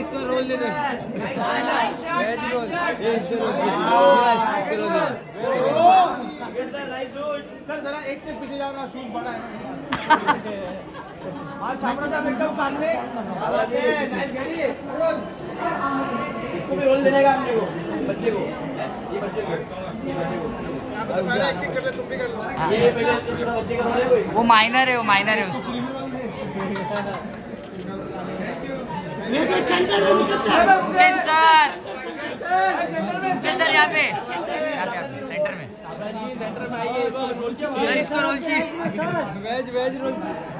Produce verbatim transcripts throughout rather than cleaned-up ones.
इसको रोल दे दे। Veg roll. ये इसको रोल दे। इसको रोल दे। सर जरा एक स्टेप पीछे जाओ ना, शूज बड़ा है। हाथ छापड़ा था एकदम सामने। नाइस गाड़ी। इसको भी रोल देने का हमने को, बच्चे को। ये बच्चे को। पहले एक्टिंग कर ले, तुम भी कर लो। ये पहले छोटा बच्चे का रोल है कोई। वो माइनर है, वो माइनर है उसको। सर सर यहाँ पे सेंटर में सेंटर में आइए, इसको रोल चाहिए। सर, इसको रोल चाहिए। Veg veg roll.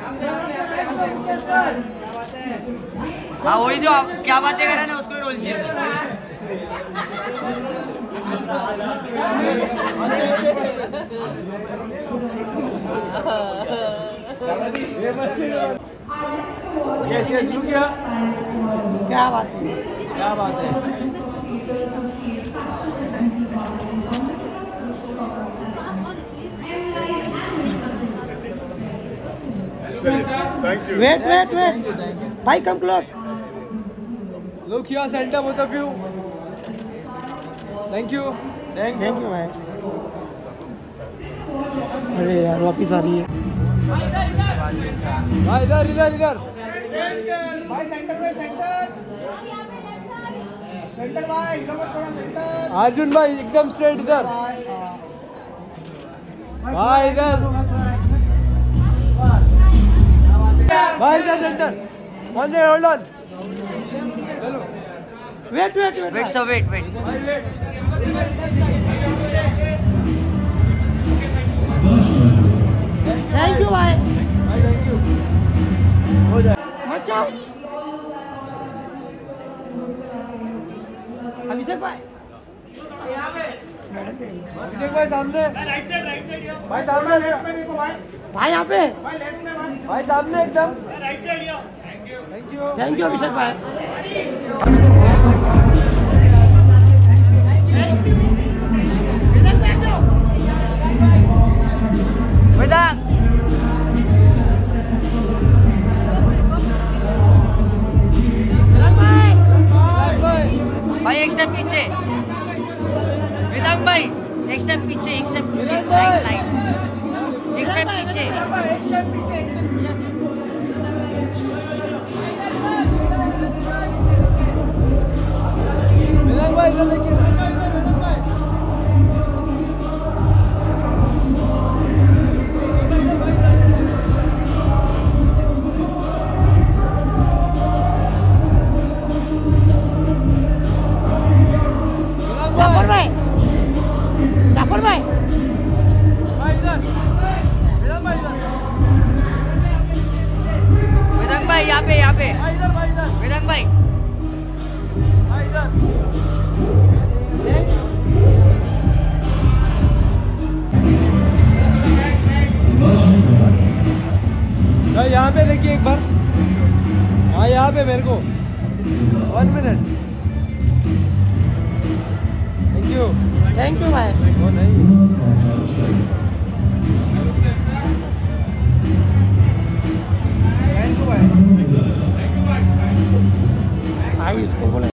हाँ वही जो आप क्या बातें कर रहे हैं ना, उसको ही रोल चाहिए सर। यस यस रुक गया। क्या बात है, क्या बात है। Thank you. Wait wait wait भाई come close. Look here, center both of you. Thank you. Thank thank you भाई। अरे यार वापिस आ रही है भाई, इधर इधर इधर। भाई सेंटर में, सेंटर सेंटर भाई, थोड़ा सेंटर। अर्जुन भाई एकदम स्ट्रेट इधर। भाई इधर। भाई इधर center. One there, hold on. चलो। Wait wait wait wait sir, wait wait. Thank you भाई। भाई थैंक यू। हो जाए। बचाओ अभिषेक भाई। अभिषेक भाई सामने। राइट साइड, राइट साइड भाई सामने। भाई यहाँ पे भाई सामने एकदम। Right side. Thank you. Thank you Abhishek भाई। वेदांत भाई एक स्टेप पीछे। वेदांत भाई एक स्टेप पीछे, एक स्टेप पीछे। लाइन लाइन एक स्टेप पीछे। वेदांत भाई इधर देखिए। जाफर भाई, जाफर भाई। वेदांत भाई यहाँ पे, यहाँ पे। वेदांत भाई भाई यहाँ पे देखिए एक बार। हाँ यहाँ पे मेरे को। One minute. Thank you. Thank you भाई। वो नहीं